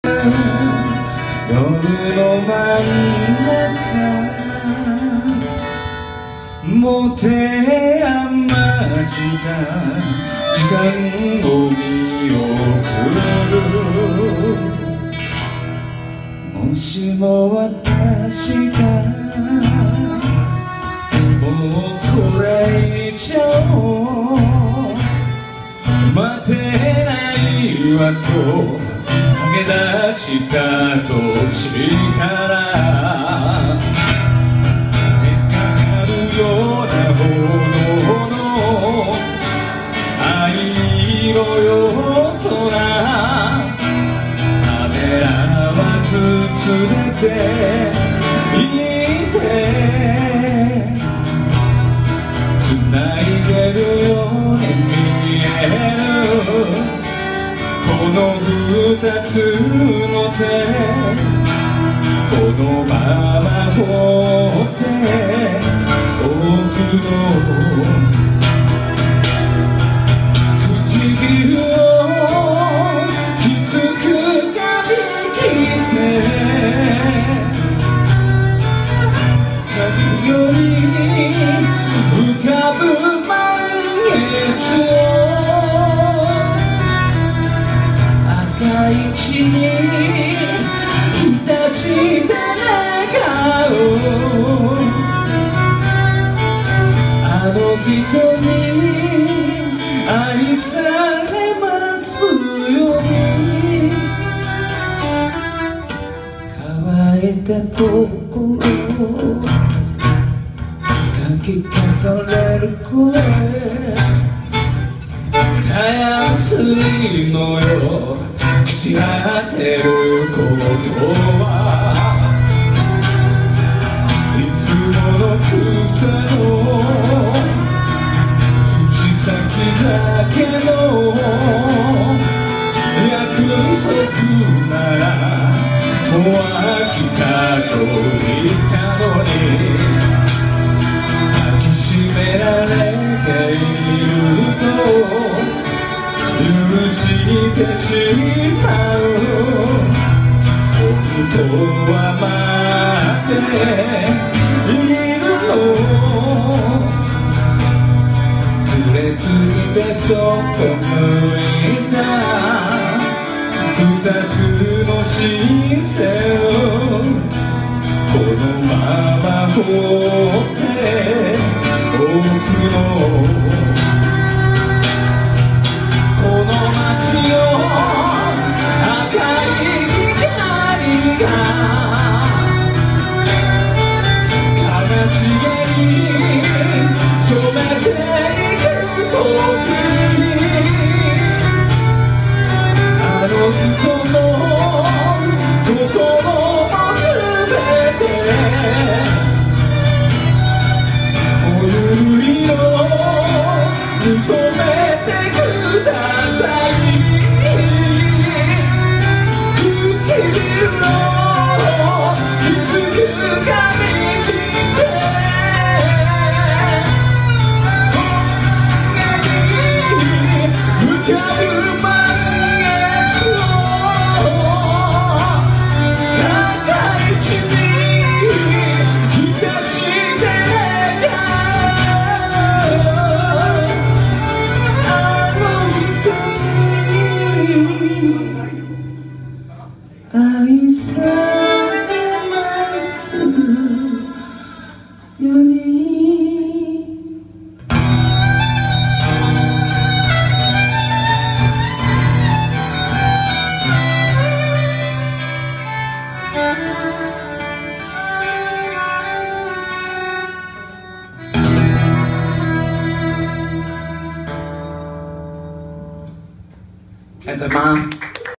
夜の真ん中持て余した時間を見送る。もしも私がもうこれ以上待てないわと投げ出したとしたら、かるようなほどの愛の夜空、カメラは包めていて繋いでるように見える。この二つの手このまま放っておくの。唇をきつく噛み切って何より浮かぶ満月を赤い血に浸して願う。あの人に愛されますように。乾いた心かき消される声たやすいのよ。朽ち果てることはいつもの草の口先だけの約束ならもう飽きたと言ったのに、抱きしめられていると許してしまう。本当は待っているの。ずれすぎてそっと向いた二つの視線をこのまま放っておくの。この街を赤い光が悲しげに染めていくとき、あの人の心もすべておゆりを染めてください。唇をきつく噛み切って浮かぶ満月を赤い血に浸して願う。あの人に愛されますように。ありがとうございます。